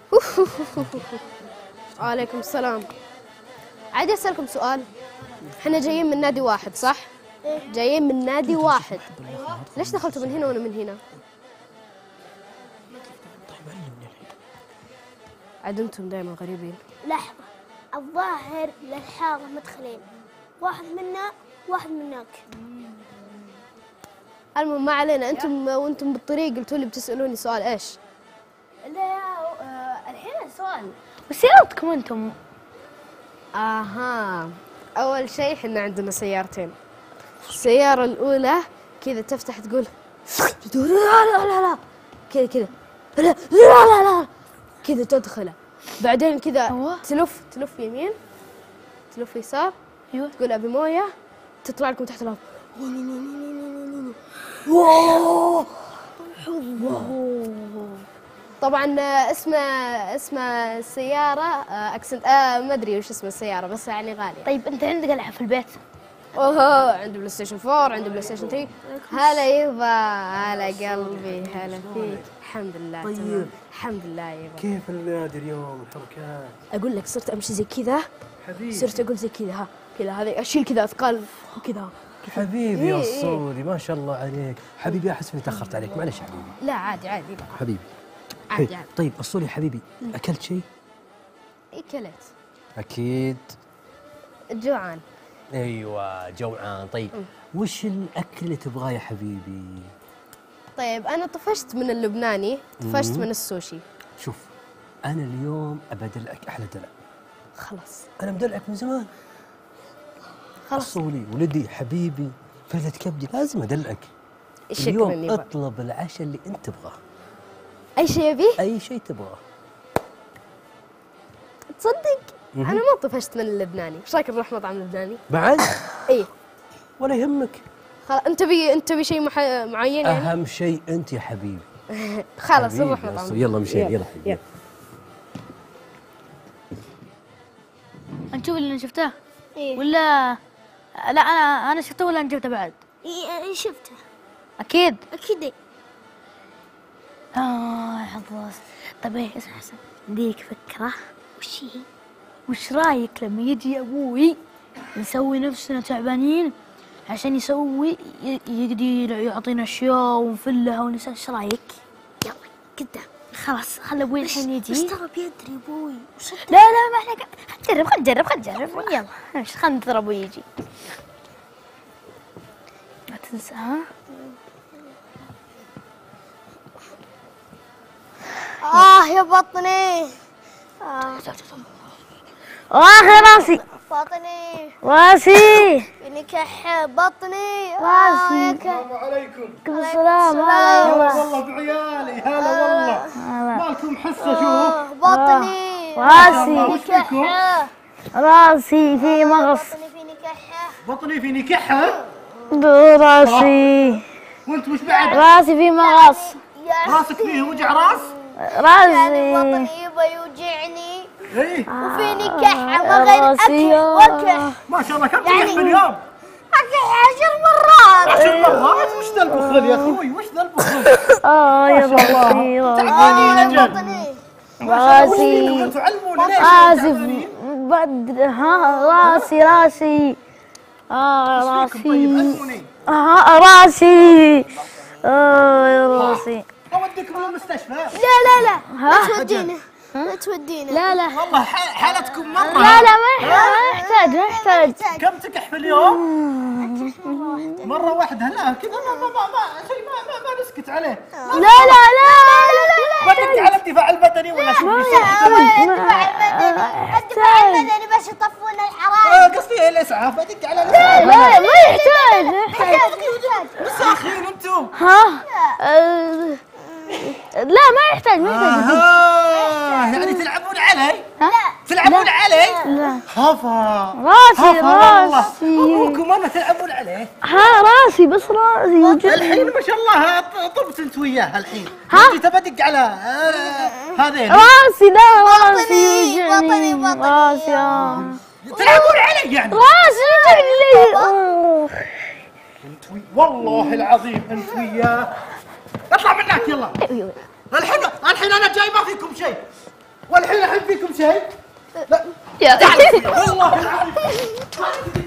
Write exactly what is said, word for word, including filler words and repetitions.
وعليكم السلام. عادي أسألكم سؤال؟ احنا جايين من نادي واحد صح؟ جايين من نادي واحد. ليش دخلتوا من هنا وأنا من هنا؟ عاد أنتم دائما غريبين. لحظة، الظاهر للحارة مدخلين، واحد منا واحد منك. المهم ما علينا. أنتم وأنتم بالطريق قلتوا لي بتسألوني سؤال إيش؟ لا آه الحين السؤال وسيارتكم أنتم؟ اها، اول شيء احنا عندنا سيارتين. السياره الاولى كذا تفتح تقول لا لا لا لا كذا كذا لا لا لا لا كذا تدخله. بعدين كذا تلف تلف يمين تلف يسار. ايوه تقول ابي مويه تطلع لكم تحت الارض. طبعا اسم اسم السيارة اكسنت آه ما ادري وش اسم السيارة بس يعني غالية. طيب انت عندك العاب في البيت؟ اوه عندي بلاي ستيشن فور، عندي بلاي ستيشن ثري. هلا يبا، هلا قلبي، هلا فيك. الحمد لله طيب تمام. الحمد لله يبا. كيف النادي اليوم الحركات؟ اقول لك صرت امشي زي كذا، حبيبي صرت اقول زي كذا ها كذا، هذه اشيل كذا اثقال وكذا. حبيبي يا إيه الصولي ما شاء الله عليك. حبيبي احس اني تاخرت عليك، معلش حبيبي. لا عادي عادي حبيبي عادي عادي. طيب الصولي حبيبي اكلت شيء؟ اكلت. اكيد جوعان. ايوه جوعان. طيب م. وش الاكل اللي تبغاه يا حبيبي؟ طيب انا طفشت من اللبناني، طفشت م. من السوشي. شوف انا اليوم ابدلعك احلى دلع. خلاص انا مدلعك من زمان. خلاص الصولي ولدي حبيبي فردة كبدي لازم ادلعك. شكرا اليوم يبا. اطلب العشاء اللي انت تبغاه. اي شيء يبيه؟ اي شيء تبغاه. تصدق انا ما طفشت من اللبناني. ايش رايك نروح مطعم لبناني؟ بعد؟ ايه ولا يهمك. خلاص انت بي انت بي شيء مح... معين يعني؟ اهم شيء انت يا حبيبي. خلاص حبيبي نروح مطعم. يلا مشينا يلا حبيبي. يلا. نشوف اللي شفته؟ إيه؟ ولا لا انا انا شفته ولا انت شفته بعد؟ ايه شفته اكيد اكيد. إيه؟ اه حظوظ. طيب ايه اسمع حسن، عنديك فكرة. وش هي؟ وش رايك لما يجي ابوي نسوي نفسنا تعبانين عشان يسوي يقدر يعطينا اشياء ونفلها ونسوي؟ ايش رايك؟ يلا قدام. خلاص خلي ابوي الحين يجي. بس ترى بيدري ابوي. لا لا ما احنا خل نجرب خل نجرب خل نجرب يلا خلينا ننتظر ابوي يجي. ما تنسى ها؟ اه يا بطني. اه آه يا راسي بطني راسي فيني كح بطني. راسي. السلام عليكم. عليكم السلام. هلا والله بعيالي. هلا والله. مالكم حصه شوف. بطني راسي وش فيكم؟ راسي في مغص. بطني فيني كحة. بطني فيني كحه. راسي وانت وش بعد؟ راسي في مغص. راسك فيه وجع راس؟ راسي بطني يبا يوجعني ايه وفيني كحة ما غير راسي. أكل وكح. ما شاء الله. كم تكح في اليوم؟ أكح عشر مرات. عشر مرات؟ وش ذا البخل يا اخوي؟ وش ذا البخل؟ اه يا راسي. تعبانين اجل. بطني راسي تعلموني ليش آسف تعبانين؟ بد ها راسي راسي اه ايش فيكم طيب؟ راسي علموني. اه راسي اه يا راسي. اوديكم المستشفى. لا لا لا ها؟ لا تودينا لا تودينا. لا لا والله ح- حالتكم مرة. لا لا ما ما يحتاج ما يحتاج. كم تكح في اليوم؟ مرة واحدة. لا كذا ما ما ما ما شيء ما ما, ما نسكت عليه. لا لا لا ما تدق على الدفاع البدني ولا شو بيصير؟ الدفاع المدني الدفاع المدني باش يطفون الحرائق. قصدي الاسعاف. بدق على لا الاسعاف. ما يحتاج ما يحتاج. مساخين انتم. ها آه، لا ما يحتاج ما يحتاج. آه يعني تلعبون علي؟ ها؟ تلعبون علي؟ لا خفا راسي خفا والله. راسي. ابوكم انا تلعبون عليه. ها راسي بس راسي يوجعني. الحين ما شاء الله طبت انت وياه الحين. ها؟ انت تبى تدق على آه، هذين. راسي لا راسي بطني، يوجعني. بطني، بطني. راسي آه. تلعبون علي يعني. راسي يوجعني. أوه. انت وي... والله العظيم انت وياه. اطلع من هناك يلا. الحين الحين انا جاي ما فيكم شيء. والحين احب فيكم شيء. لا يا والله العظيم